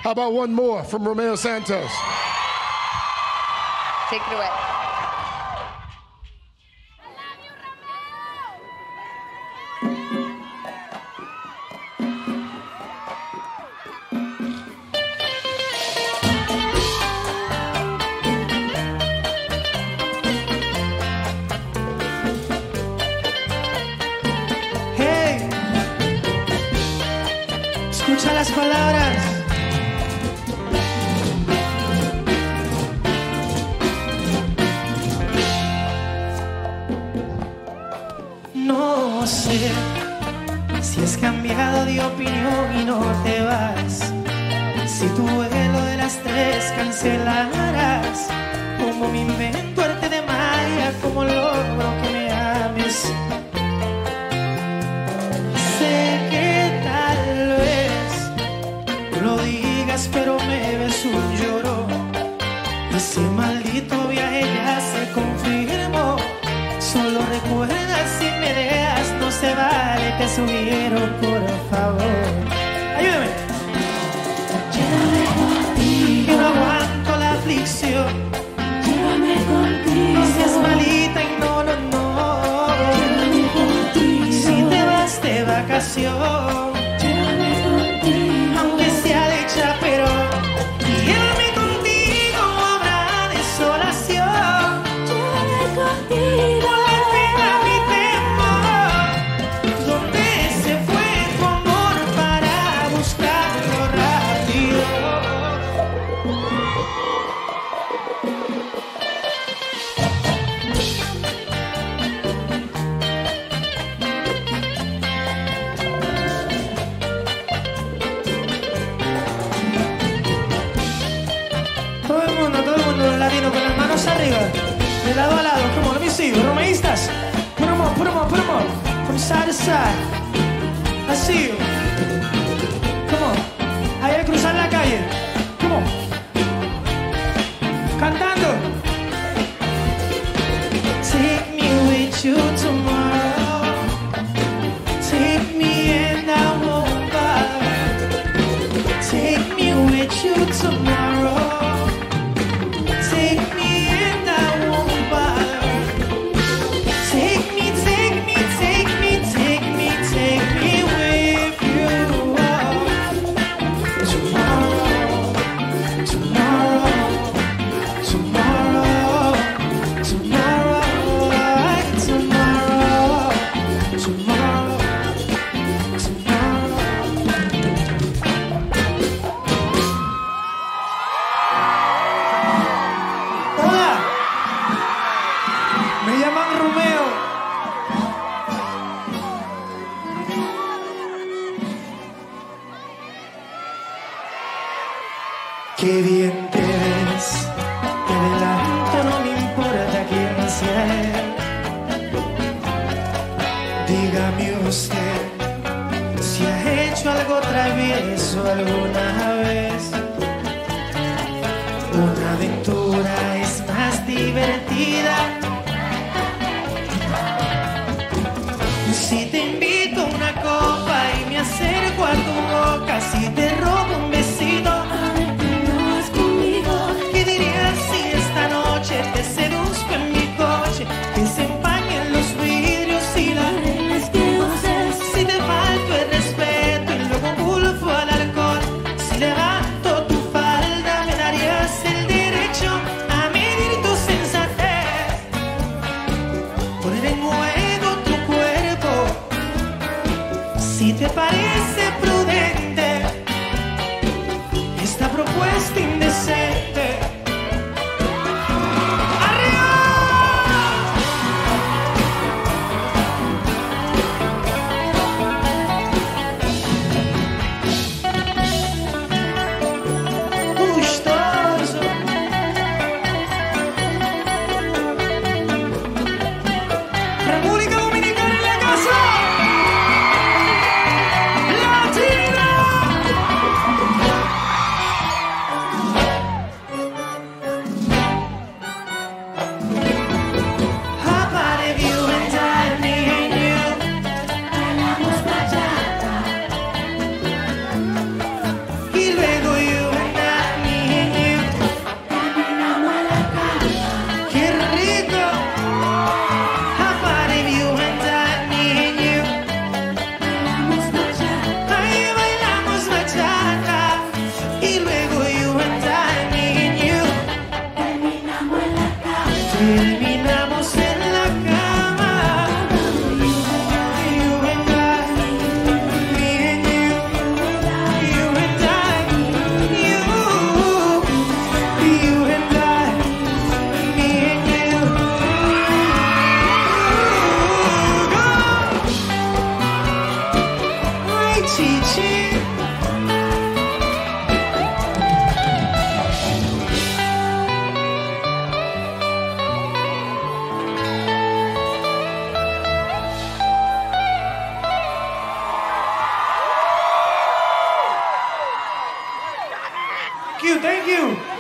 How about one more from Romeo Santos? Take it away. Hey, escucha las palabras. No sé si has cambiado de opinión y no te vas. Si tu vuelo de las 3 cancelaras, ¿cómo me invento arte de magia? ¿Cómo logro que me ames? Sé que tal vez tú lo digas, pero me ves un lloro. Ese maldito viaje ya se confirmó. Solo recuerda, si me dejas, no se vale, te sugiero, por favor. Ayúdame. Llévame contigo. Yo no aguanto la aflicción. Llévame contigo. No seas malita y no. Llévame contigo. Si te vas de vacación, Llévame contigo. aunque sea de chapero, llévame contigo, habrá desolación. Llévame contigo. Todo el mundo latino con las manos arriba, de lado a lado, como let me see you, romeístas, put 'em up, from side to side, I see you, come on, ahí al cruzar la calle, come on, cantando, take me with you tomorrow, take me and I won't bother, take me with you tomorrow. Me llaman Romeo. Qué bien te ves, de delante no me importa quién sea él. Dígame usted si ha hecho algo travieso alguna vez. Una aventura es más divertida si te invito a una copa y me acerco a tu boca, si te robo un besito, A ver que no vas conmigo. ¿qué dirías si esta noche te seduzco en mi coche? Que se empañen los vidrios y la Es que goces. si te falto el respeto y luego culpo al alcohol. Si levanto tu falda me darías el derecho a medir tu sensatez, poner en juego tu cuerpo. Si te parece prudente esta propuesta indecente. Gustoso. República Dominicana en la casa. Latina. you, thank you.